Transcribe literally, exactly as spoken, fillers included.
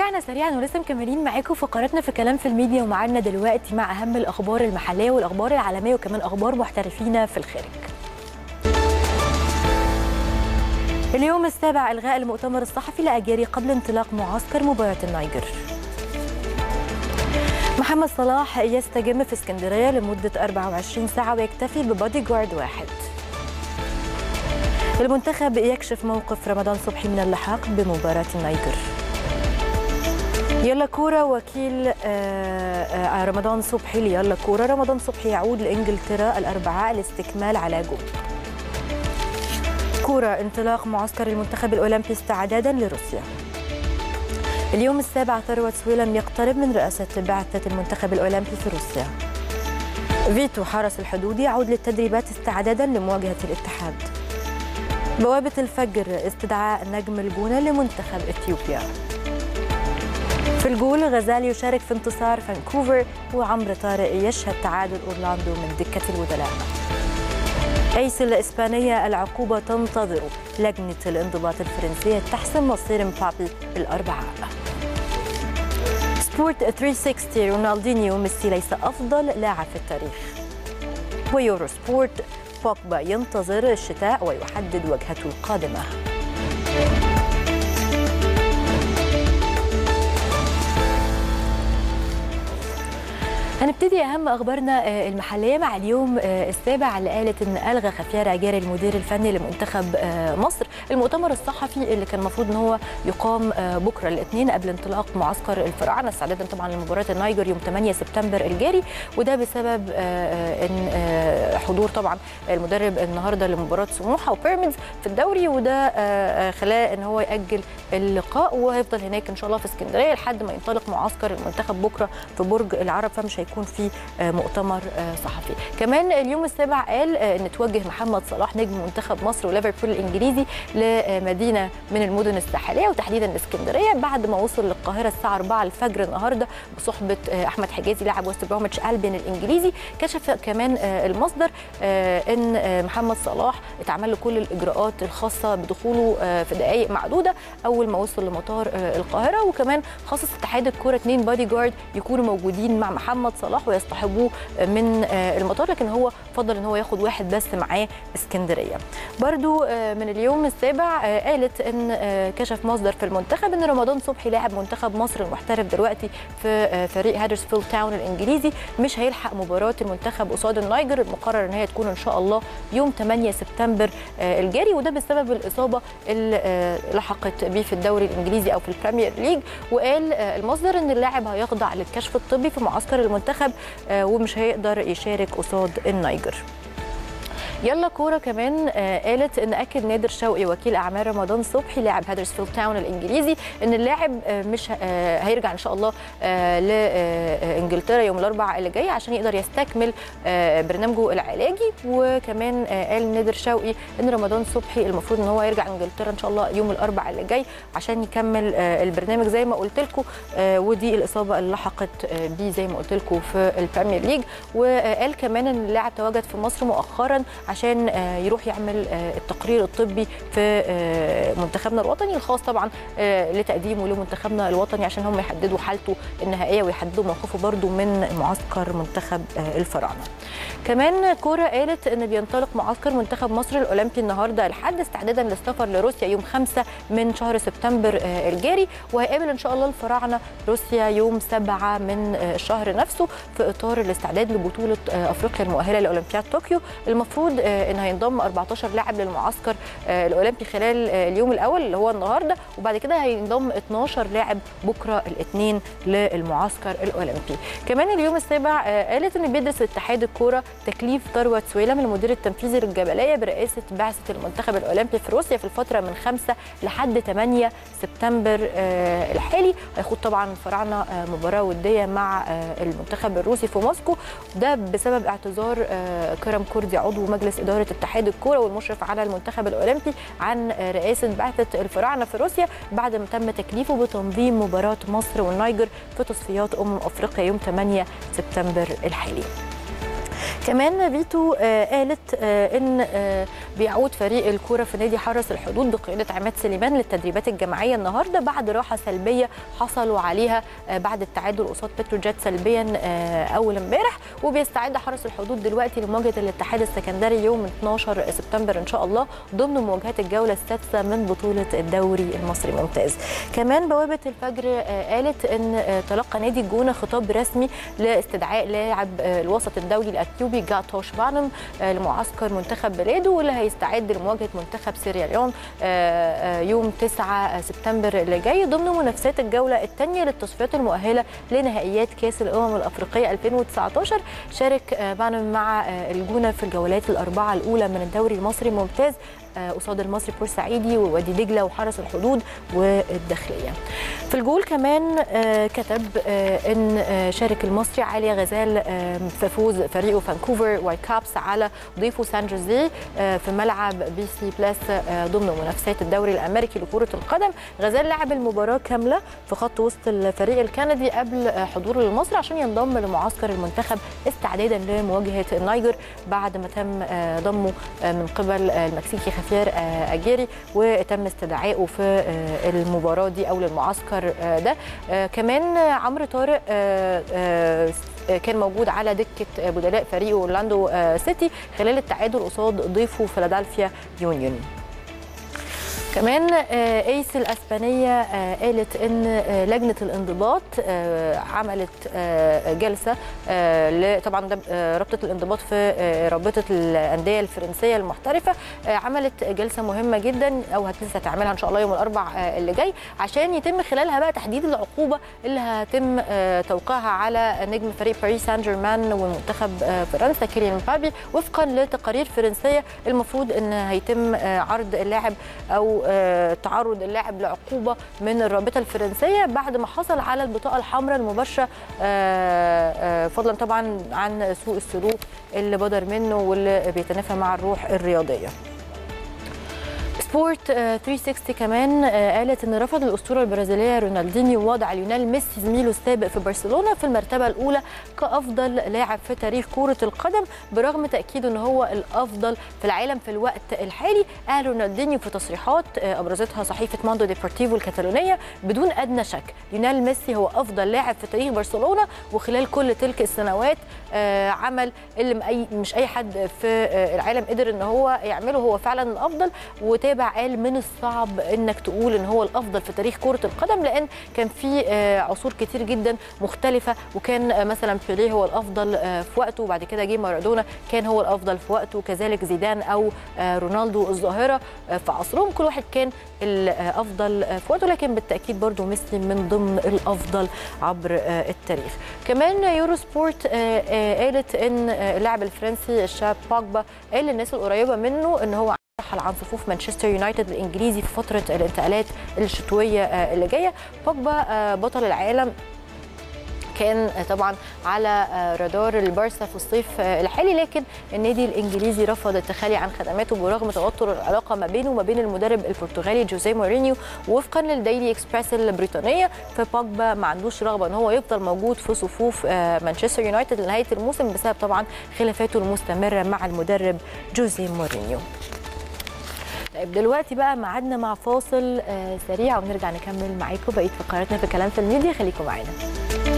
ورجعنا سريعا ولسه مكملين معاكم فقراتنا في كلام في الميديا، ومعانا دلوقتي مع اهم الاخبار المحليه والاخبار العالميه وكمان اخبار محترفين في الخارج. اليوم السابع الغاء المؤتمر الصحفي لاجاري قبل انطلاق معسكر مباراه النيجر. محمد صلاح يستجم في اسكندريه لمده أربعة وعشرين ساعه ويكتفي ببادي جارد واحد. المنتخب يكشف موقف رمضان صبحي من اللحاق بمباراه النيجر. يلا كورة وكيل رمضان صبحي ليلا كورة رمضان صبحي يعود لإنجلترا الأربعاء لاستكمال علاجه. كورة انطلاق معسكر المنتخب الأولمبي استعدادا لروسيا. اليوم السابع ثروت سويلم يقترب من رئاسة بعثة المنتخب الأولمبي في روسيا. فيتو حرس الحدود يعود للتدريبات استعدادا لمواجهة الاتحاد. بوابة الفجر استدعاء نجم الجونة لمنتخب إثيوبيا. في الجول غزال يشارك في انتصار فانكوفر، وعمرو طارق يشهد تعادل أورلاندو من دكة البدلاء. أيس الإسبانية العقوبة تنتظر، لجنة الانضباط الفرنسية تحسم مصير مبابي الأربعاء. سبورت ثلاثمية وستين رونالدينيو ميسي ليس أفضل لاعب في التاريخ. ويورو سبورت بوجبا ينتظر الشتاء ويحدد وجهته القادمة. هنبتدي اهم اخبارنا المحليه مع اليوم السابع اللي قالت ان الغى خفيار عجاري المدير الفني لمنتخب مصر المؤتمر الصحفي اللي كان المفروض ان هو يقام بكره الاثنين قبل انطلاق معسكر الفراعنه استعدادا طبعا لمباراه النيجر يوم ثمانية سبتمبر الجاري، وده بسبب ان حضور طبعا المدرب النهارده لمباراه سموحه وبيراميدز في الدوري، وده خلاه ان هو ياجل اللقاء وهيفضل هناك ان شاء الله في اسكندريه لحد ما ينطلق معسكر المنتخب بكره في برج العرب، فمش يكون في مؤتمر صحفي. كمان اليوم السابع قال ان توجه محمد صلاح نجم منتخب مصر وليفربول الانجليزي لمدينه من المدن الساحليه وتحديدا الاسكندريه بعد ما وصل للقاهره الساعه أربعة الفجر النهارده بصحبه احمد حجازي لاعب وست بروميتش ألبين الانجليزي. كشف كمان المصدر ان محمد صلاح اتعمل له كل الاجراءات الخاصه بدخوله في دقائق معدوده اول ما وصل لمطار القاهره، وكمان خصص اتحاد الكوره اثنين بادي جارد يكونوا موجودين مع محمد صلاح ويصطحبوه من المطار، لكن هو فضل ان هو ياخد واحد بس معاه اسكندريه. برضو من اليوم السابع قالت ان كشف مصدر في المنتخب ان رمضان صبحي لاعب منتخب مصر المحترف دلوقتي في فريق هادرسفيلد تاون الانجليزي مش هيلحق مباراه المنتخب قصاد النيجر المقرر ان هي تكون ان شاء الله يوم ثمانية سبتمبر الجاري، وده بسبب الاصابه اللي لحقت بيه في الدوري الانجليزي او في البريمير ليج. وقال المصدر ان اللاعب هيخضع للكشف الطبي في معسكر المنتخب ومش هيقدر يشارك قصاد النيجر. يلا كوره كمان قالت ان اكد نادر شوقي وكيل اعمال رمضان صبحي لاعب هادرسفيلد تاون الانجليزي ان اللاعب مش هيرجع ان شاء الله لانجلترا يوم الاربعاء اللي جاي عشان يقدر يستكمل برنامجه العلاجي. وكمان قال نادر شوقي ان رمضان صبحي المفروض ان هو يرجع انجلترا ان شاء الله يوم الاربعاء اللي جاي عشان يكمل البرنامج زي ما قلت لكم، ودي الاصابه اللي لحقت بيه زي ما قلت لكم في البريمير ليج. وقال كمان ان اللاعب تواجد في مصر مؤخرا عشان يروح يعمل التقرير الطبي في منتخبنا الوطني الخاص طبعا لتقديمه لمنتخبنا الوطني عشان هم يحددوا حالته النهائيه ويحددوا موقفه برده من معسكر منتخب الفراعنه. كمان كوره قالت ان بينطلق معسكر منتخب مصر الاولمبي النهارده لحد استعدادا للسفر لروسيا يوم خمسة من شهر سبتمبر الجاري، وهيقابل ان شاء الله الفراعنه روسيا يوم سبعة من الشهر نفسه في اطار الاستعداد لبطوله افريقيا المؤهله لاولمبياد طوكيو. المفروض ان هينضم أربعتاشر لاعب للمعسكر الاولمبي خلال اليوم الاول اللي هو النهارده، وبعد كده هينضم اتناشر لاعب بكره الاثنين للمعسكر الاولمبي. كمان اليوم السابع قالت ان بيدرس اتحاد الكوره تكليف ثروت سويلم المدير التنفيذي للجبليه برئاسه بعثه المنتخب الاولمبي في روسيا في الفتره من خمسة لحد ثمانية سبتمبر الحالي. هيخوض طبعا الفراعنه مباراه وديه مع المنتخب الروسي في موسكو، ده بسبب اعتذار كرم كردي عضو مجلس اداره اتحاد الكوره والمشرف على المنتخب الاولمبي عن رئاسه بعثه الفراعنه في روسيا بعد ما تم تكليفه بتنظيم مباراه مصر والنيجر في تصفيات امم افريقيا يوم ثمانية سبتمبر الحالي. كمان فيتو آه قالت آه ان آه بيعود فريق الكوره في نادي حرس الحدود بقياده عماد سليمان للتدريبات الجماعيه النهارده بعد راحه سلبيه حصلوا عليها آه بعد التعادل قصاد بتروجيت سلبيا آه اول امبارح، وبيستعد حرس الحدود دلوقتي لمواجهه الاتحاد السكندري يوم اتناشر سبتمبر ان شاء الله ضمن مواجهات الجوله السادسه من بطوله الدوري المصري الممتاز. كمان بوابه الفجر آه قالت ان آه تلقى نادي الجونه خطاب رسمي لاستدعاء لاعب آه الوسط الدولي الاثيوبي جاتوش بانم لمعسكر منتخب بلاده واللي هيستعد لمواجهه منتخب سيراليون يوم تسعة سبتمبر اللي جاي ضمن منافسات الجوله الثانيه للتصفيات المؤهله لنهائيات كاس الامم الافريقيه ألفين وتسعطاشر. شارك بانم مع الجونه في الجولات الاربعه الاولى من الدوري المصري الممتاز قصاد المصري بورسعيدي ووادي دجله وحرس الحدود والداخليه. في الجول كمان كتب ان شارك المصري علي غزال في فوز فريقه فانكوفر وايت كابس على ضيفه سان جوزيه في ملعب بي سي بلاس ضمن منافسات الدوري الامريكي لكره القدم. غزال لعب المباراه كامله في خط وسط الفريق الكندي قبل حضوره لمصر عشان ينضم لمعسكر المنتخب استعدادا لمواجهه النيجر بعد ما تم ضمه من قبل المكسيكي خفير اجيري وتم استدعائه في المباراه دي او للمعسكر ده. كمان عمرو طارق كان موجود على دكه بدلاء فريقه اورلاندو سيتي خلال التعادل قصاد ضيفه فيلادلفيا يونيون. كمان ايس الاسبانيه قالت ان لجنه الانضباط عملت جلسه طبعا ده رابطه الانضباط في رابطه الانديه الفرنسيه المحترفه عملت جلسه مهمه جدا او لسه هتعملها ان شاء الله يوم الاربعاء اللي جاي عشان يتم خلالها بقى تحديد العقوبه اللي هتم توقيعها على نجم فريق باريس سان جيرمان ومنتخب فرنسا كيليان مبابي وفقا لتقارير فرنسيه. المفروض ان هيتم عرض اللاعب او تعرض اللاعب لعقوبه من الرابطه الفرنسيه بعد ما حصل على البطاقه الحمراء المباشره فضلا طبعا عن سوء السلوك اللي بدر منه واللي بيتنافى مع الروح الرياضيه. سبورت ثلاثمية وستين كمان قالت ان رفض الاسطوره البرازيليه رونالدينيو وضع ليونيل ميسي زميله السابق في برشلونه في المرتبه الاولى كافضل لاعب في تاريخ كره القدم برغم تاكيده ان هو الافضل في العالم في الوقت الحالي. قال رونالدينيو في تصريحات ابرزتها صحيفه ماندو ديبورتيفو الكتالونيه بدون ادنى شك ليونيل ميسي هو افضل لاعب في تاريخ برشلونه وخلال كل تلك السنوات عمل اللي مش اي حد في العالم قدر ان هو يعمله، هو فعلا الافضل. وتابع قال من الصعب انك تقول ان هو الافضل في تاريخ كره القدم لان كان في عصور كتير جدا مختلفه وكان مثلا بيليه هو الافضل في وقته وبعد كده جه مارادونا كان هو الافضل في وقته وكذلك زيدان او رونالدو الظاهره في عصرهم كل واحد كان الافضل في وقته لكن بالتاكيد برضو ميسي من ضمن الافضل عبر التاريخ. كمان يورو سبورت قالت ان اللاعب الفرنسي الشاب بوجبا قال للناس القريبه منه ان هو رحل عن صفوف مانشستر يونايتد الانجليزي في فتره الانتقالات الشتويه اللي جايه. بوجبا بطل العالم كان طبعا على رادار البارسا في الصيف الحالي لكن النادي الانجليزي رفض التخلي عن خدماته برغم توتر العلاقه ما بينه وما بين المدرب البرتغالي جوزيه مورينيو. وفقا للديلي اكسبريس البريطانيه فبوجبا ما عندوش رغبه ان هو يفضل موجود في صفوف مانشستر يونايتد لنهايه الموسم بسبب طبعا خلافاته المستمره مع المدرب جوزيه مورينيو. طيب دلوقتي بقى ميعادنا مع فاصل سريع ونرجع نكمل معاكم بقيه فقراتنا في كلام في الميديا، خليكم معانا.